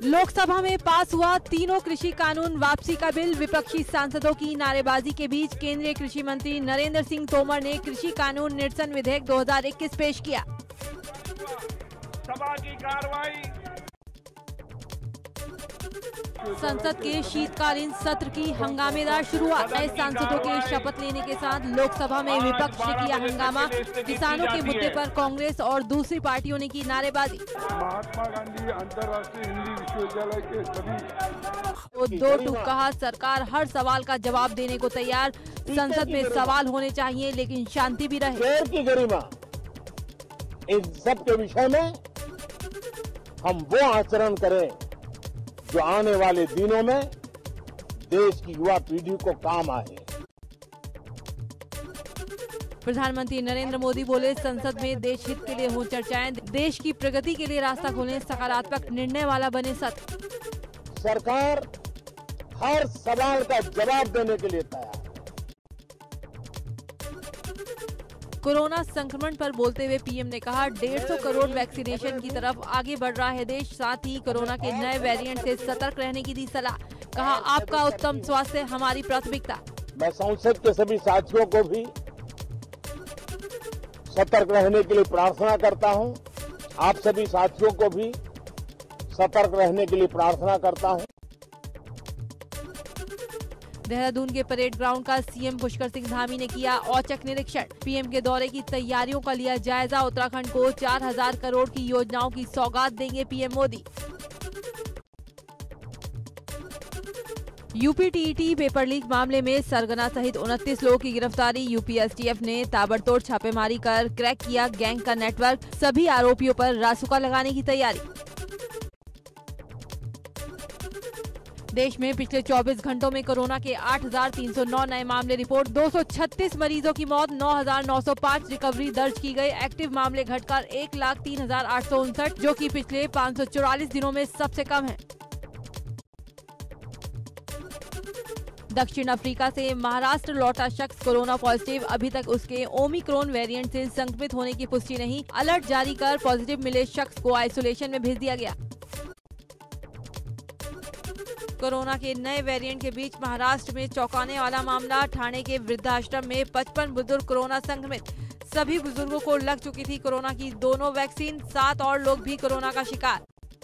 लोकसभा में पास हुआ तीनों कृषि कानून वापसी का बिल। विपक्षी सांसदों की नारेबाजी के बीच केंद्रीय कृषि मंत्री नरेंद्र सिंह तोमर ने कृषि कानून निरसन विधेयक 2021 पेश किया। सभा की कार्रवाई। संसद के शीतकालीन सत्र की हंगामेदार शुरुआत। नए सांसदों के शपथ लेने के साथ लोकसभा में विपक्ष ने किया हंगामा। किसानों के मुद्दे पर कांग्रेस और दूसरी पार्टियों ने की नारेबाजी। महात्मा गांधी अंतर्राष्ट्रीय हिंदी विश्वविद्यालय के सभी दो टूक कहा, सरकार हर सवाल का जवाब देने को तैयार। संसद में सवाल होने चाहिए लेकिन शांति भी रहे। देश की गरिमा, इन सब के विषय में हम वो आचरण करें जो आने वाले दिनों में देश की युवा पीढ़ी को काम आए। प्रधानमंत्री नरेंद्र मोदी बोले, संसद में देश हित के लिए हो चर्चाएं, देश की प्रगति के लिए रास्ता खोलें, सकारात्मक निर्णय वाला बने सत्र। सरकार हर सवाल का जवाब देने के लिए तैयार है। कोरोना संक्रमण पर बोलते हुए पीएम ने कहा, 150 करोड़ वैक्सीनेशन की तरफ आगे बढ़ रहा है देश। साथ ही कोरोना के नए वेरिएंट से सतर्क रहने की दी सलाह। कहा, आपका उत्तम स्वास्थ्य हमारी प्राथमिकता। मैं संसद के सभी साथियों को भी सतर्क रहने के लिए प्रार्थना करता हूं। आप सभी साथियों को भी सतर्क रहने के लिए प्रार्थना करता हूं। देहरादून के परेड ग्राउंड का सीएम पुष्कर सिंह धामी ने किया औचक निरीक्षण। पीएम के दौरे की तैयारियों का लिया जायजा। उत्तराखंड को 4000 करोड़ की योजनाओं की सौगात देंगे PM Modi. UP TET paper leak मामले में सरगना सहित 29 लोगों की गिरफ्तारी। यूपी एसटीएफ ने ताबड़तोड़ छापेमारी कर क्रैक किया गैंग का नेटवर्क। सभी आरोपियों पर रासुका लगाने की तैयारी। देश में पिछले 24 घंटों में कोरोना के 8,309 नए मामले रिपोर्ट। 236 मरीजों की मौत, 9,905 रिकवरी दर्ज की गई। एक्टिव मामले घटकर 1,03,859, जो कि पिछले 544 दिनों में सबसे कम है। दक्षिण अफ्रीका से महाराष्ट्र लौटा शख्स कोरोना पॉजिटिव। अभी तक उसके ओमिक्रॉन वेरिएंट से संक्रमित होने की पुष्टि नहीं। अलर्ट जारी कर पॉजिटिव मिले शख्स को आइसोलेशन में भेज दिया गया। कोरोना के नए वेरिएंट के बीच महाराष्ट्र में चौंकाने वाला मामला। ठाणे के वृद्धाश्रम में 55 बुजुर्ग कोरोना संक्रमित। सभी बुजुर्गों को लग चुकी थी कोरोना की दोनों वैक्सीन। 7 और लोग भी कोरोना का शिकार।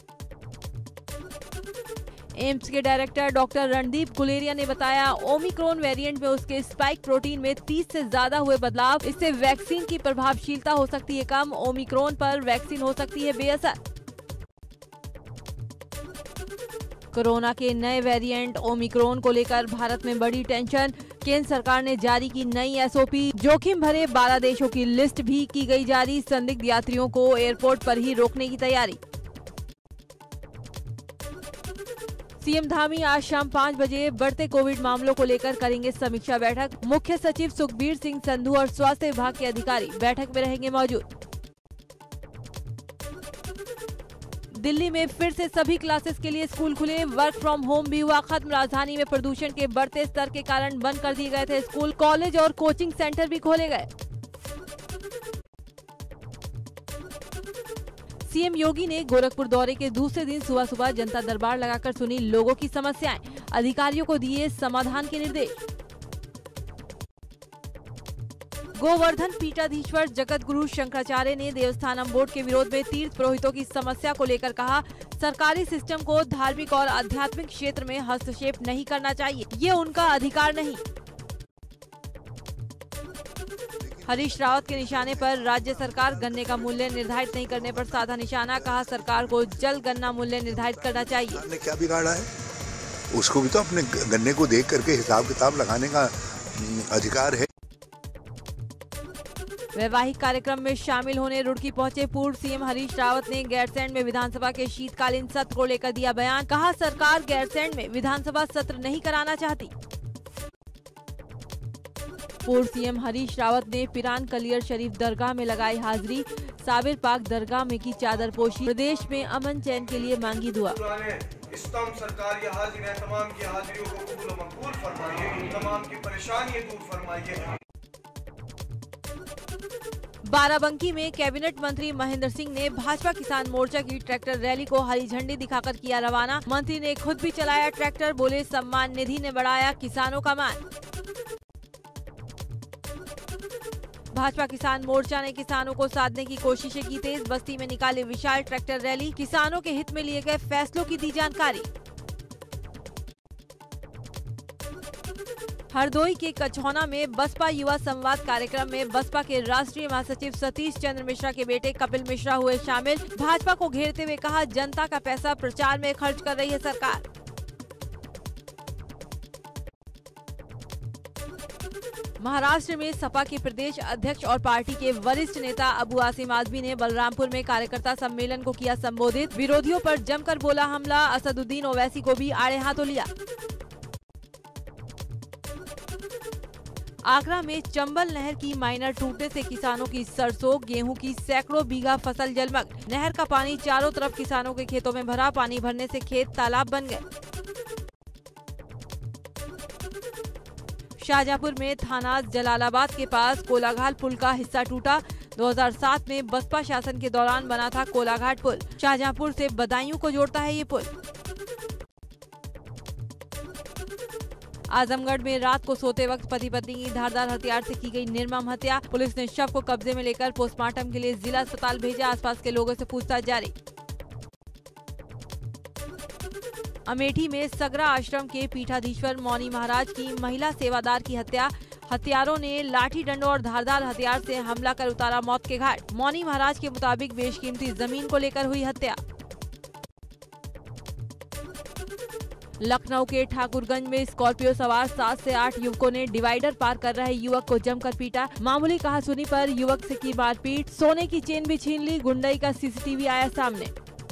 एम्स के डायरेक्टर डॉक्टर रणदीप गुलेरिया ने बताया, ओमिक्रॉन वेरिएंट में उसके स्पाइक प्रोटीन में 30 से ज्यादा हुए बदलाव। इससे वैक्सीन की प्रभावशीलता हो सकती है कम। ओमिक्रॉन पर वैक्सीन हो सकती है बेअसर। कोरोना के नए वेरिएंट ओमिक्रॉन को लेकर भारत में बड़ी टेंशन। केंद्र सरकार ने जारी की नई एसओपी। जोखिम भरे 12 देशों की लिस्ट भी की गई जारी। संदिग्ध यात्रियों को एयरपोर्ट पर ही रोकने की तैयारी। सीएम धामी आज शाम 5 बजे बढ़ते कोविड मामलों को लेकर करेंगे समीक्षा बैठक। मुख्य सचिव सुखबीर सिंह संधू और स्वास्थ्य विभाग के अधिकारी बैठक में रहेंगे मौजूद। दिल्ली में फिर से सभी क्लासेस के लिए स्कूल खुले। वर्क फ्रॉम होम भी हुआ खत्म। राजधानी में प्रदूषण के बढ़ते स्तर के कारण बंद कर दिए गए थे स्कूल, कॉलेज और कोचिंग सेंटर भी खोले गए। सीएम योगी ने गोरखपुर दौरे के दूसरे दिन सुबह सुबह जनता दरबार लगाकर सुनी लोगों की समस्याएं। अधिकारियों को दिए समाधान के निर्देश। गोवर्धन पीठाधीश्वर जगत गुरु शंकराचार्य ने देवस्थानम बोर्ड के विरोध में तीर्थ पुरोहितों की समस्या को लेकर कहा, सरकारी सिस्टम को धार्मिक और आध्यात्मिक क्षेत्र में हस्तक्षेप नहीं करना चाहिए, ये उनका अधिकार नहीं। हरीश रावत के निशाने पर राज्य सरकार। गन्ने का मूल्य निर्धारित नहीं करने पर साधा निशाना। कहा, सरकार को जल्द गन्ना मूल्य निर्धारित करना चाहिए। ने क्या बिगाड़ा है? उसको भी तो अपने गन्ने को देख करके हिसाब किताब लगाने का अधिकार है। वैवाहिक कार्यक्रम में शामिल होने रुड़की पहुंचे पूर्व सीएम हरीश रावत ने गैरसैंण में विधानसभा के शीतकालीन सत्र को लेकर दिया बयान। कहा, सरकार गैरसैंण में विधानसभा सत्र नहीं कराना चाहती। पूर्व सीएम हरीश रावत ने पिरान कलियर शरीफ दरगाह में लगाई हाजिरी। साबिर पाक दरगाह में की चादर पोशी। प्रदेश में अमन चैन के लिए मांगी दुआ। इस्लाम सरकार ये हाजिर है, तमाम की हाजिरियों को कबूल व मकबूल फरमाइए, तमाम की परेशानियां दूर फरमाइए। बाराबंकी में कैबिनेट मंत्री महेंद्र सिंह ने भाजपा किसान मोर्चा की ट्रैक्टर रैली को हरी झंडी दिखाकर किया रवाना। मंत्री ने खुद भी चलाया ट्रैक्टर, बोले सम्मान निधि ने बढ़ाया किसानों का मान। भाजपा किसान मोर्चा ने किसानों को साधने की कोशिशें की तेज, बस्ती में निकाले विशाल ट्रैक्टर रैली, किसानों के हित में लिए गए फैसलों की दी जानकारी। हरदोई के कछौना में बसपा युवा संवाद कार्यक्रम में बसपा के राष्ट्रीय महासचिव सतीश चंद्र मिश्रा के बेटे कपिल मिश्रा हुए शामिल। भाजपा को घेरते हुए कहा, जनता का पैसा प्रचार में खर्च कर रही है सरकार। महाराष्ट्र में सपा के प्रदेश अध्यक्ष और पार्टी के वरिष्ठ नेता अबू आसिम आजमी ने बलरामपुर में कार्यकर्ता सम्मेलन को किया संबोधित। विरोधियों पर जमकर बोला हमला, असदुद्दीन ओवैसी को भी आड़े हाथों लिया। आगरा में चंबल नहर की माइनर टूटने से किसानों की सरसों गेहूं की सैकड़ों बीघा फसल जलमग्न। नहर का पानी चारों तरफ किसानों के खेतों में भरा, पानी भरने से खेत तालाब बन गए। शाहजहांपुर में थाना जलालाबाद के पास कोलाघाट पुल का हिस्सा टूटा। 2007 में बसपा शासन के दौरान बना था कोलाघाट पुल। शाहजहांपुर से बदायूं को जोड़ता है ये पुल। आजमगढ़ में रात को सोते वक्त पति पत्नी की धारदार हथियार से की गई निर्मम हत्या। पुलिस ने शव को कब्जे में लेकर पोस्टमार्टम के लिए जिला अस्पताल भेजा। आसपास के लोगों से पूछताछ जारी। अमेठी में सगरा आश्रम के पीठाधीश्वर मौनी महाराज की महिला सेवादार की हत्या। हत्यारों ने लाठी डंडों और धारदार हथियार से हमला कर उतारा मौत के घाट। मौनी महाराज के मुताबिक बेशकीमती जमीन को लेकर हुई हत्या। लखनऊ के ठाकुरगंज में स्कॉर्पियो सवार 7 से 8 युवकों ने डिवाइडर पार कर रहे युवक को जमकर पीटा। मामूली कहासुनी पर युवक से की मारपीट, सोने की चेन भी छीन ली। गुंडई का सीसीटीवी आया सामने।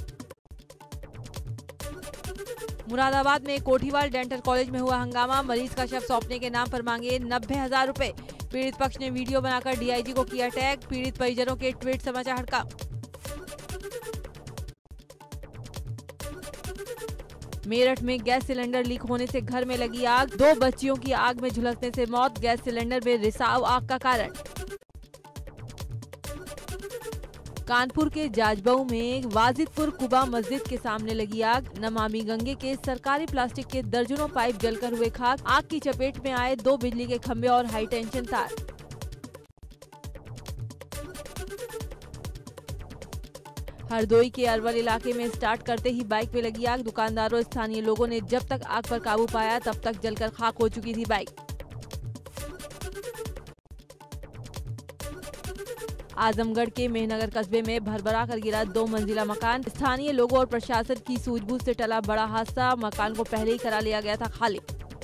मुरादाबाद में कोठीवाल डेंटल कॉलेज में हुआ हंगामा। मरीज का शव सौंपने के नाम पर मांगे 90,000 रुपए। पीड़ित पक्ष ने वीडियो बनाकर डीआईजी को किया टैग। पीड़ित परिजनों के ट्वीट समाचार हड़कंप। मेरठ में गैस सिलेंडर लीक होने से घर में लगी आग। 2 बच्चियों की आग में झुलसने से मौत। गैस सिलेंडर में रिसाव आग का कारण। कानपुर के जाजबऊ में वाजिदपुर कुबा मस्जिद के सामने लगी आग। नमामि गंगे के सरकारी प्लास्टिक के दर्जनों पाइप जलकर हुए खाक। आग की चपेट में आए 2 बिजली के खंभे और हाई टेंशन तार। हरदोई के अरवल इलाके में स्टार्ट करते ही बाइक में लगी आग। दुकानदारों स्थानीय लोगों ने जब तक आग पर काबू पाया तब तक जलकर खाक हो चुकी थी बाइक। आजमगढ़ के मेहनगर कस्बे में भरभरा कर गिरा 2 मंजिला मकान। स्थानीय लोगों और प्रशासन की सूझबूझ से टला बड़ा हादसा। मकान को पहले ही करा लिया गया था खाली।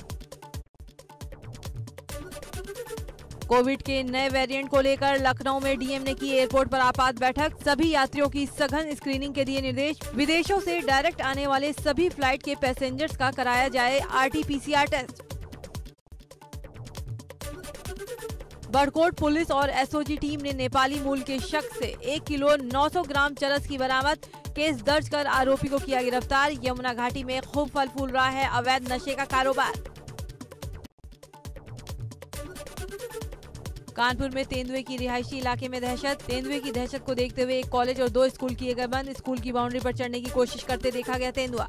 कोविड के नए वेरिएंट को लेकर लखनऊ में डीएम ने की एयरपोर्ट पर आपात बैठक। सभी यात्रियों की सघन स्क्रीनिंग के दिए निर्देश। विदेशों से डायरेक्ट आने वाले सभी फ्लाइट के पैसेंजर्स का कराया जाए आरटी-पीसीआर टेस्ट। बड़कोट पुलिस और एसओजी टीम ने नेपाली मूल के शख्स से 1 किलो 900 ग्राम चरस की बरामद। केस दर्ज कर आरोपी को किया गिरफ्तार। यमुना घाटी में खूब फल फूल रहा है अवैध नशे का कारोबार। कानपुर में तेंदुए की रिहायशी इलाके में दहशत। तेंदुए की दहशत को देखते हुए 1 कॉलेज और 2 स्कूल किए गए बंद। स्कूल की बाउंड्री पर चढ़ने की कोशिश करते देखा गया तेंदुआ।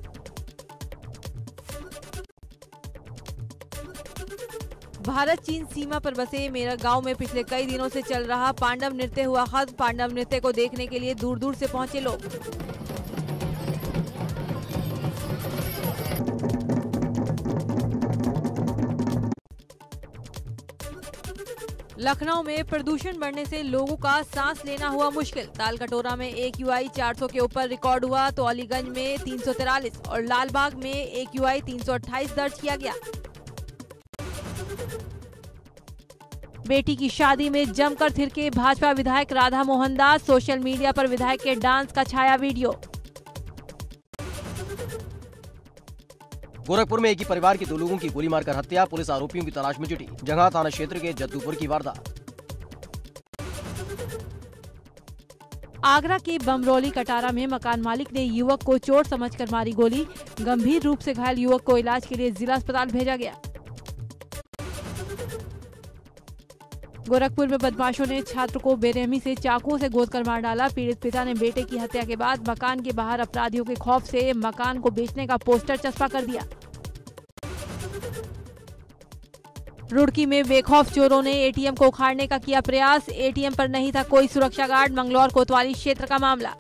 भारत चीन सीमा पर बसे मेरठ गांव में पिछले कई दिनों से चल रहा पांडव नृत्य हुआ खत्म। पांडव नृत्य को देखने के लिए दूर दूर से पहुंचे लोग। लखनऊ में प्रदूषण बढ़ने से लोगों का सांस लेना हुआ मुश्किल। तालकटोरा में AQI 400 के ऊपर रिकॉर्ड हुआ तो अलीगंज में 343 और लालबाग में AQI 328 दर्ज किया गया। बेटी की शादी में जमकर थिरके भाजपा विधायक राधा मोहन दास। सोशल मीडिया पर विधायक के डांस का छाया वीडियो। गोरखपुर में एक ही परिवार के 2 लोगों की गोली मारकर हत्या। पुलिस आरोपियों की तलाश में जुटी। जंगा थाना क्षेत्र के जद्दूपुर की वारदात। आगरा के बमरौली कटारा में मकान मालिक ने युवक को चोट समझकर मारी गोली। गंभीर रूप से घायल युवक को इलाज के लिए जिला अस्पताल भेजा गया। गोरखपुर में बदमाशों ने छात्र को बेरहमी से चाकू से गोदकर मार डाला। पीड़ित पिता ने बेटे की हत्या के बाद मकान के बाहर अपराधियों के खौफ से मकान को बेचने का पोस्टर चस्पा कर दिया। रुड़की में बेखौफ चोरों ने एटीएम को उखाड़ने का किया प्रयास। एटीएम पर नहीं था कोई सुरक्षा गार्ड। मंगलौर कोतवाली क्षेत्र का मामला।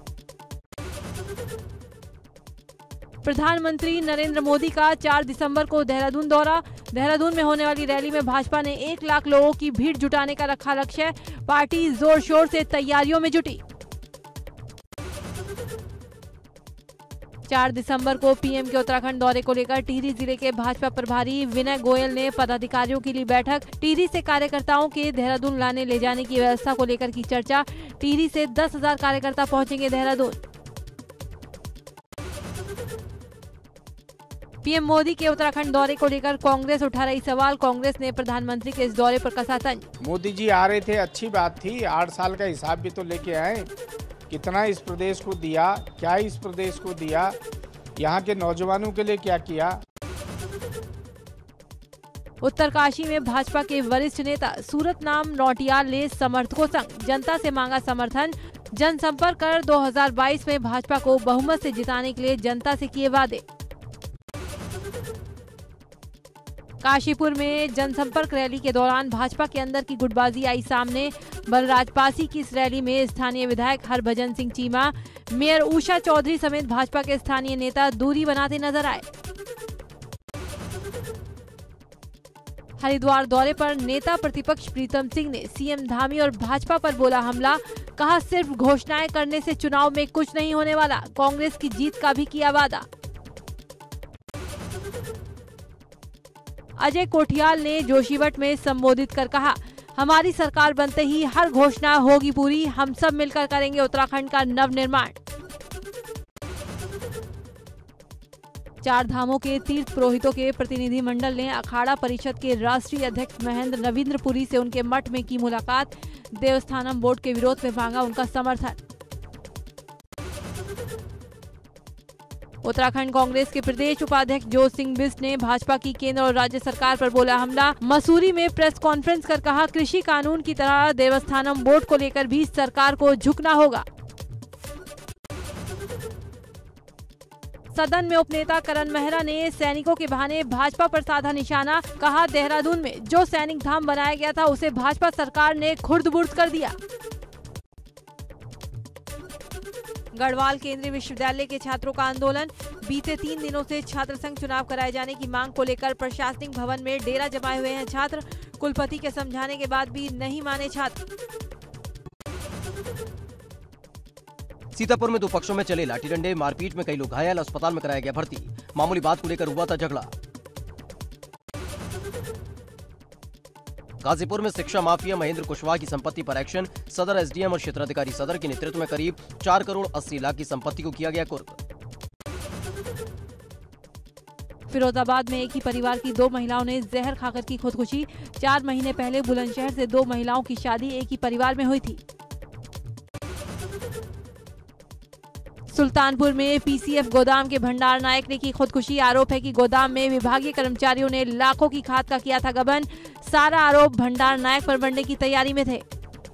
प्रधानमंत्री नरेंद्र मोदी का 4 दिसंबर को देहरादून दौरा। देहरादून में होने वाली रैली में भाजपा ने 1 लाख लोगों की भीड़ जुटाने का रखा लक्ष्य। पार्टी जोर शोर से तैयारियों में जुटी। 4 दिसंबर को पीएम के उत्तराखंड दौरे को लेकर टिहरी जिले के भाजपा प्रभारी विनय गोयल ने पदाधिकारियों की ली बैठक। टिहरी से कार्यकर्ताओं के देहरादून लाने ले जाने की व्यवस्था को लेकर की चर्चा। टिहरी से 10,000 कार्यकर्ता पहुंचेंगे देहरादून। पीएम मोदी के उत्तराखंड दौरे को लेकर कांग्रेस उठा रही सवाल। कांग्रेस ने प्रधानमंत्री के इस दौरे पर कसा तंज। मोदी जी आ रहे थे, अच्छी बात थी। 8 साल का हिसाब भी तो लेके आए। कितना इस प्रदेश को दिया, क्या इस प्रदेश को दिया, यहाँ के नौजवानों के लिए क्या किया। उत्तरकाशी में भाजपा के वरिष्ठ नेता सूरत नाम नौटियाल ने समर्थकों संग जनता से मांगा समर्थन। जनसंपर्क कर 2022 में भाजपा को बहुमत से जिताने के लिए जनता से किए वादे। काशीपुर में जनसंपर्क रैली के दौरान भाजपा के अंदर की गुटबाजी आई सामने। बलराज पासी की इस रैली में स्थानीय विधायक हरभजन सिंह चीमा, मेयर उषा चौधरी समेत भाजपा के स्थानीय नेता दूरी बनाते नजर आए। हरिद्वार दौरे पर नेता प्रतिपक्ष प्रीतम सिंह ने सीएम धामी और भाजपा पर बोला हमला। कहा सिर्फ घोषणाएं करने से चुनाव में कुछ नहीं होने वाला। कांग्रेस की जीत का भी किया वादा। अजय कोठियाल ने जोशीमठ में संबोधित कर कहा हमारी सरकार बनते ही हर घोषणा होगी पूरी। हम सब मिलकर करेंगे उत्तराखंड का नवनिर्माण। 4 धामों के तीर्थ पुरोहितों के प्रतिनिधि मंडल ने अखाड़ा परिषद के राष्ट्रीय अध्यक्ष महेंद्र नवींद्रपुरी से उनके मठ में की मुलाकात। देवस्थानम बोर्ड के विरोध में मांगा उनका समर्थन। उत्तराखंड कांग्रेस के प्रदेश उपाध्यक्ष जोत सिंह बिष्ट ने भाजपा की केंद्र और राज्य सरकार पर बोला हमला। मसूरी में प्रेस कॉन्फ्रेंस कर कहा कृषि कानून की तरह देवस्थानम बोर्ड को लेकर भी सरकार को झुकना होगा। सदन में उपनेता करण मेहरा ने सैनिकों के बहाने भाजपा पर साधा निशाना। कहा देहरादून में जो सैनिक धाम बनाया गया था उसे भाजपा सरकार ने खुर्द-बुर्द कर दिया। गढ़वाल केंद्रीय विश्वविद्यालय के छात्रों का आंदोलन। बीते 3 दिनों से छात्र संघ चुनाव कराए जाने की मांग को लेकर प्रशासनिक भवन में डेरा जमाए हुए हैं छात्र। कुलपति के समझाने के बाद भी नहीं माने छात्र। सीतापुर में 2 पक्षों में चले लाठी डंडे, मारपीट में कई लोग घायल, अस्पताल में कराया गया भर्ती। मामूली बात को लेकर हुआ था झगड़ा। गाजीपुर में शिक्षा माफिया महेंद्र कुशवाहा की संपत्ति पर एक्शन। सदर एसडीएम और क्षेत्राधिकारी सदर के नेतृत्व में करीब 4 करोड़ 80 लाख की संपत्ति को किया गया कुर्क। फिरोजाबाद में एक ही परिवार की 2 महिलाओं ने जहर खाकर की खुदकुशी। 4 महीने पहले बुलंदशहर से 2 महिलाओं की शादी एक ही परिवार में हुई थी। सुल्तानपुर में पीसीएफ गोदाम के भंडार नायक ने की खुदकुशी। आरोप है कि गोदाम में विभागीय कर्मचारियों ने लाखों की खाद का किया था गबन। सारा आरोप भंडार नायक पर बढ़ने की तैयारी में थे।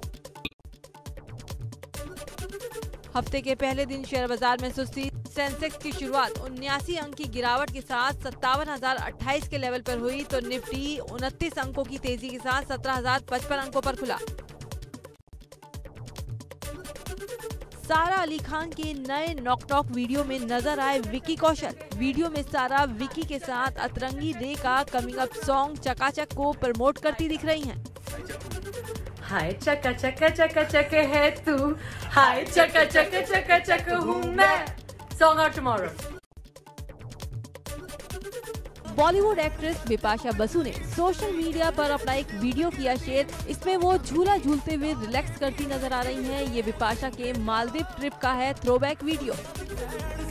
हफ्ते के पहले दिन शेयर बाजार में सुस्ती। सेंसेक्स की शुरुआत 79 अंक की गिरावट के साथ 57,028 के लेवल पर हुई तो निफ्टी 29 अंकों की तेजी के साथ 17,055 अंकों पर खुला। सारा अली खान के नए नॉक टॉक वीडियो में नजर आए विकी कौशल। वीडियो में सारा विकी के साथ अतरंगी रे का कमिंग अप सॉन्ग चकाचक को प्रमोट करती दिख रही हैं। हाय चका चका चका चक है तू, हाय चका चका चका चक हूँ मैं। Song out tomorrow. Bollywood actress Bipasha Basu ने सोशल मीडिया पर अपना एक वीडियो किया शेयर। इसमें वो झूला झूलते हुए रिलैक्स करती नजर आ रही हैं। ये बिपाशा के मालदीव ट्रिप का है थ्रोबैक वीडियो।